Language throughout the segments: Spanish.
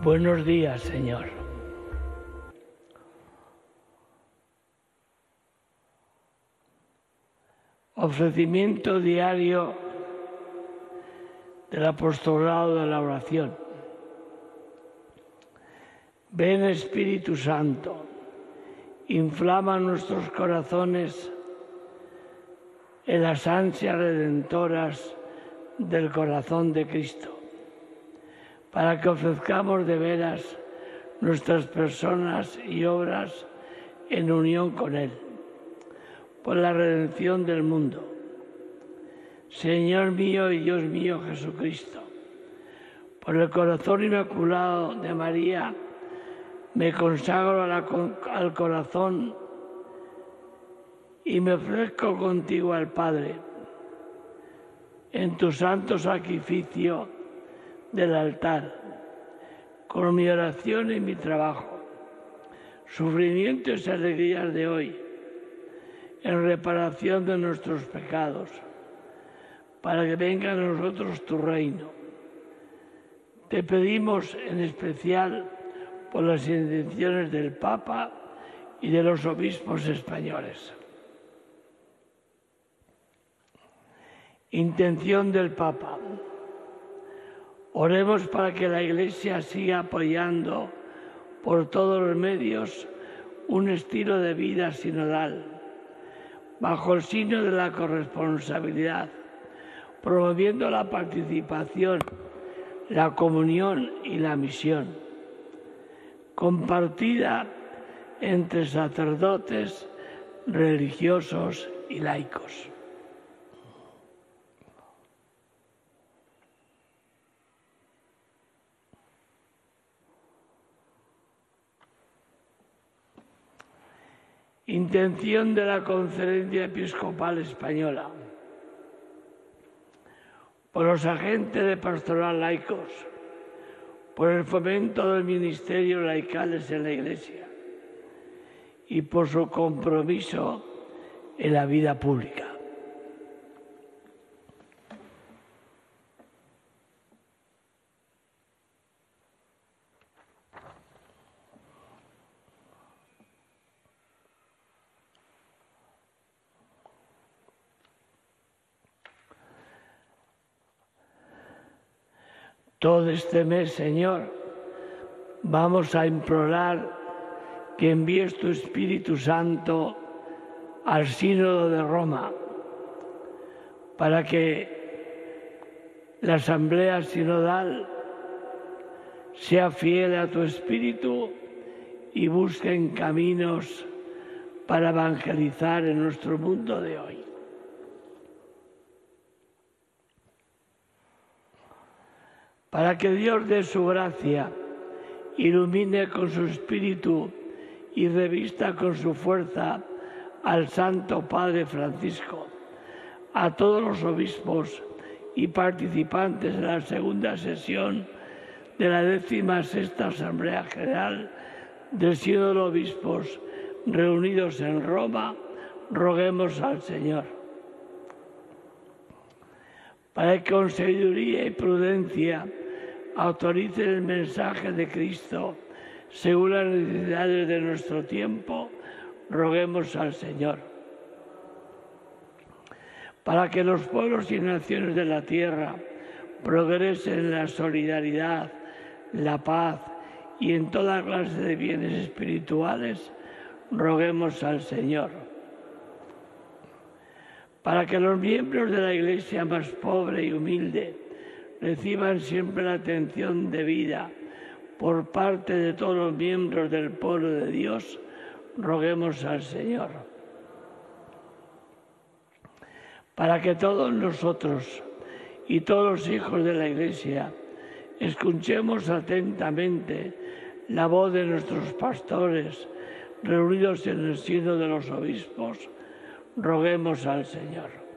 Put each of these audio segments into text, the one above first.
Buenos días, Señor. Ofrecimiento diario del apostolado de la oración. Ven, Espíritu Santo, inflama nuestros corazones en las ansias redentoras del corazón de Cristo, para que ofrezcamos de veras nuestras personas y obras en unión con Él, por la redención del mundo. Señor mío y Dios mío Jesucristo, por el corazón inmaculado de María, me consagro al corazón y me ofrezco contigo al Padre, en tu santo sacrificio del altar, con mi oración y mi trabajo, sufrimientos y alegrías de hoy, en reparación de nuestros pecados, para que venga a nosotros tu reino. Te pedimos en especial por las intenciones del Papa y de los obispos españoles. Intención del Papa. Oremos para que la Iglesia siga apoyando por todos los medios un estilo de vida sinodal, bajo el signo de la corresponsabilidad, promoviendo la participación, la comunión y la misión, compartida entre sacerdotes, religiosos y laicos. Intención de la Conferencia Episcopal Española. Por los agentes de pastoral laicos, por el fomento del ministerio laicales en la Iglesia y por su compromiso en la vida pública. Todo este mes, Señor, vamos a implorar que envíes tu Espíritu Santo al Sínodo de Roma, para que la Asamblea Sinodal sea fiel a tu Espíritu y busquen caminos para evangelizar en nuestro mundo de hoy. Para que Dios dé su gracia, ilumine con su Espíritu y revista con su fuerza al Santo Padre Francisco, a todos los obispos y participantes de la segunda sesión de la 16ª Asamblea General del Sínodo de Obispos reunidos en Roma, roguemos al Señor. Para que con sabiduría y prudencia autorice el mensaje de Cristo según las necesidades de nuestro tiempo, roguemos al Señor. Para que los pueblos y naciones de la tierra progresen en la solidaridad, la paz y en toda clase de bienes espirituales, roguemos al Señor. Para que los miembros de la Iglesia más pobre y humilde reciban siempre la atención debida por parte de todos los miembros del pueblo de Dios, roguemos al Señor. Para que todos nosotros y todos los hijos de la Iglesia escuchemos atentamente la voz de nuestros pastores reunidos en el Sínodo de los Obispos, roguemos al Señor.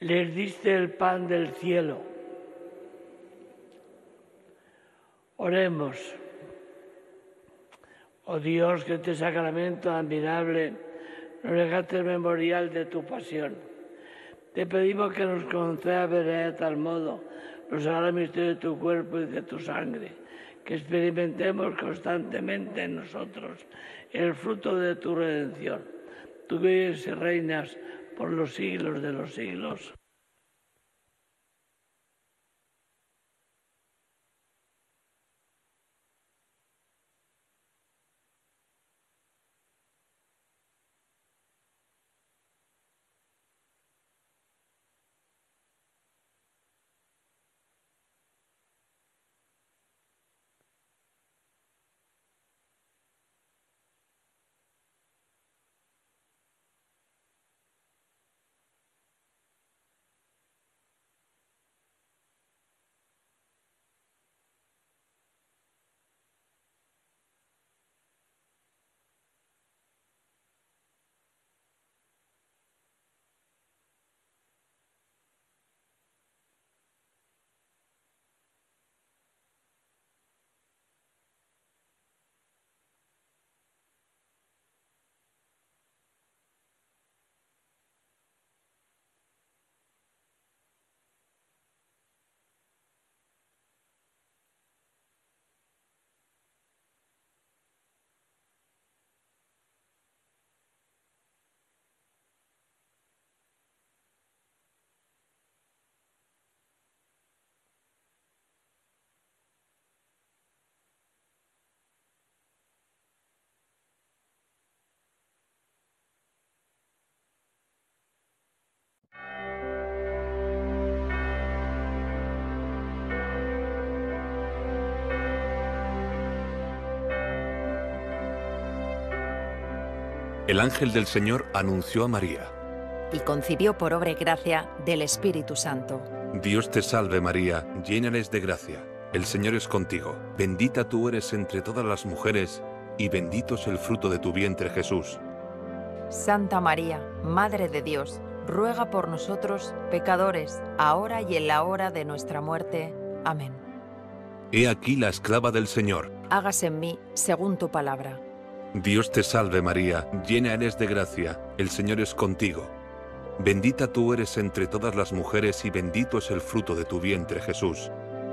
les diste el pan del cielo. Oremos. Oh Dios, que este sacramento admirable nos dejaste el memorial de tu pasión. Te pedimos que nos conceda ver de tal modo los sagrados misterios de tu cuerpo y de tu sangre, que experimentemos constantemente en nosotros el fruto de tu redención. Tú que vives y reinas por los siglos de los siglos. El ángel del Señor anunció a María. Y concibió por obra y gracia del Espíritu Santo. Dios te salve María, llena eres de gracia. El Señor es contigo. Bendita tú eres entre todas las mujeres, y bendito es el fruto de tu vientre, Jesús. Santa María, Madre de Dios, ruega por nosotros, pecadores, ahora y en la hora de nuestra muerte. Amén. He aquí la esclava del Señor. Hágase en mí según tu palabra. Dios te salve María, llena eres de gracia, el Señor es contigo. Bendita tú eres entre todas las mujeres y bendito es el fruto de tu vientre, Jesús.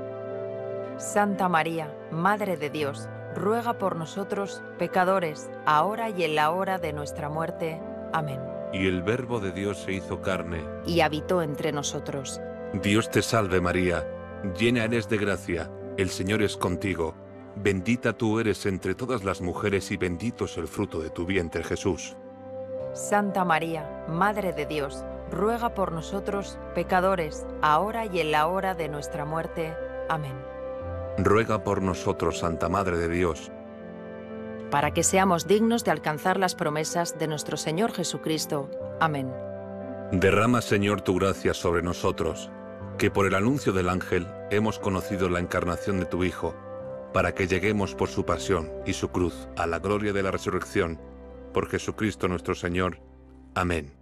Santa María, Madre de Dios, ruega por nosotros, pecadores, ahora y en la hora de nuestra muerte. Amén. Y el Verbo de Dios se hizo carne. Y habitó entre nosotros. Dios te salve María, llena eres de gracia, el Señor es contigo. Bendita tú eres entre todas las mujeres y bendito es el fruto de tu vientre, Jesús. Santa María, Madre de Dios, ruega por nosotros, pecadores, ahora y en la hora de nuestra muerte. Amén. Ruega por nosotros, Santa Madre de Dios, para que seamos dignos de alcanzar las promesas de nuestro Señor Jesucristo. Amén. Derrama, Señor, tu gracia sobre nosotros, que por el anuncio del ángel hemos conocido la encarnación de tu Hijo, para que lleguemos por su pasión y su cruz a la gloria de la resurrección, por Jesucristo nuestro Señor. Amén.